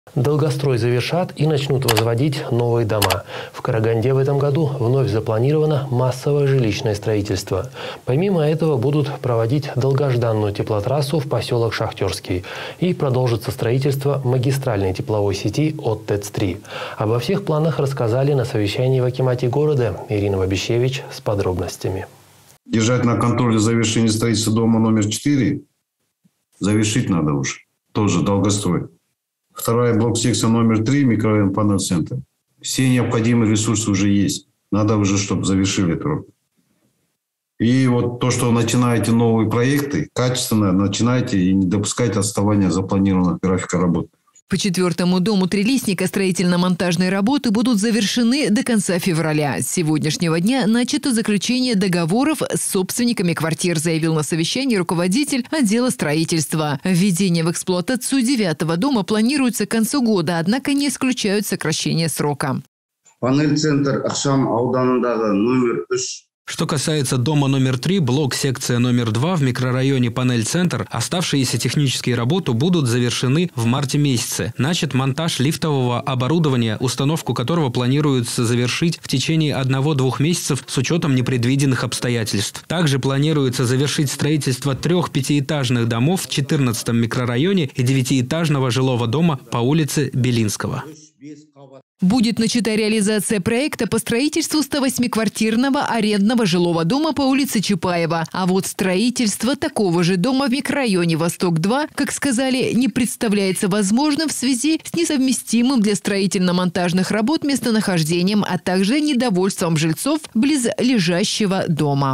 Долгострой завершат и начнут возводить новые дома. В Караганде в этом году вновь запланировано массовое жилищное строительство. Помимо этого будут проводить долгожданную теплотрассу в поселок Шахтерский. И продолжится строительство магистральной тепловой сети от ТЭЦ-3. Обо всех планах рассказали на совещании в акимате города. Ирина Вабищевич с подробностями. Держать на контроле завершение строительства дома номер 4. Завершить надо уже. Тоже долгострой. Вторая блок-секция номер 3, микрорайон Панель-центр. Все необходимые ресурсы уже есть. Надо уже, чтобы завершили это. И вот то, что начинаете новые проекты, качественно начинайте и не допускайте отставания запланированного графика работы. По 4-му дому Трилистника строительно-монтажные работы будут завершены до конца февраля. С сегодняшнего дня начато заключение договоров с собственниками квартир, заявил на совещании руководитель отдела строительства. Введение в эксплуатацию 9-го дома планируется к концу года, однако не исключают сокращение срока. Панель-центр Ахшам ауданындагы номер 3. Что касается дома номер 3, блок-секция номер 2 в микрорайоне Панель-центр, оставшиеся технические работы будут завершены в марте месяце. Начат монтаж лифтового оборудования, установку которого планируется завершить в течение 1-2 месяцев с учетом непредвиденных обстоятельств. Также планируется завершить строительство 3 5-этажных домов в 14-м микрорайоне и 9-этажного жилого дома по улице Белинского. Будет начата реализация проекта по строительству 108-квартирного арендного жилого дома по улице Чапаева. А вот строительство такого же дома в микрорайоне Восток-2, как сказали, не представляется возможным в связи с несовместимым для строительно-монтажных работ местонахождением, а также недовольством жильцов близлежащего дома.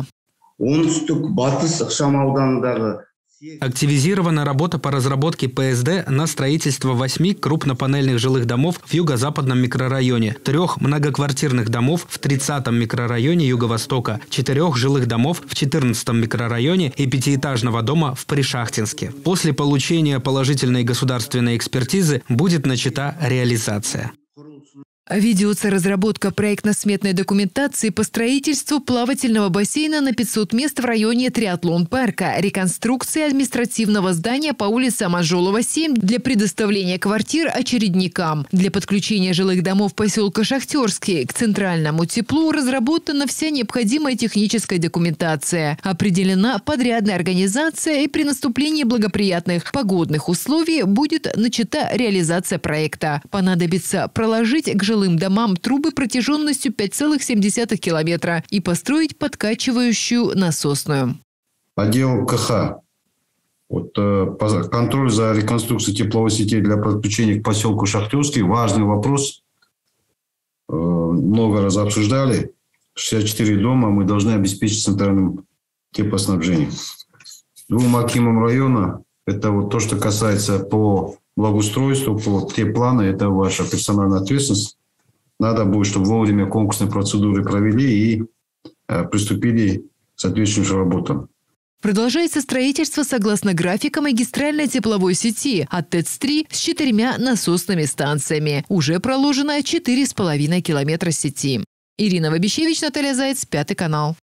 Активизирована работа по разработке ПСД на строительство 8 крупнопанельных жилых домов в юго-западном микрорайоне, 3 многоквартирных домов в 30-м микрорайоне Юго-Востока, 4 жилых домов в 14-м микрорайоне и 5-этажного дома в Пришахтинске. После получения положительной государственной экспертизы будет начата реализация. Ведется разработка проектно-сметной документации по строительству плавательного бассейна на 500 мест в районе Триатлон-парка, реконструкция административного здания по улице Аманжолова, 7 для предоставления квартир очередникам. Для подключения жилых домов поселка Шахтерский к центральному теплу разработана вся необходимая техническая документация. Определена подрядная организация, и при наступлении благоприятных погодных условий будет начата реализация проекта. Понадобится проложить к жилым домам трубы протяженностью 5,7 километра и построить подкачивающую насосную. Отдел КХ. Контроль за реконструкцией тепловой сети для подключения к поселку Шахтерский. Важный вопрос. Много раз обсуждали. 64 дома мы должны обеспечить центральным теплоснабжением. 2 акимам района. Это вот то, что касается по благоустройству, по те планы. Это ваша персональная ответственность. Надо будет, чтобы вовремя конкурсные процедуры провели и приступили к соответствующим работам. Продолжается строительство согласно графика магистральной тепловой сети от ТЭЦ-3 с 4 насосными станциями. Уже проложено 4,5 километра сети. Ирина Вабищевич, Наталья Заяц, 5 канал.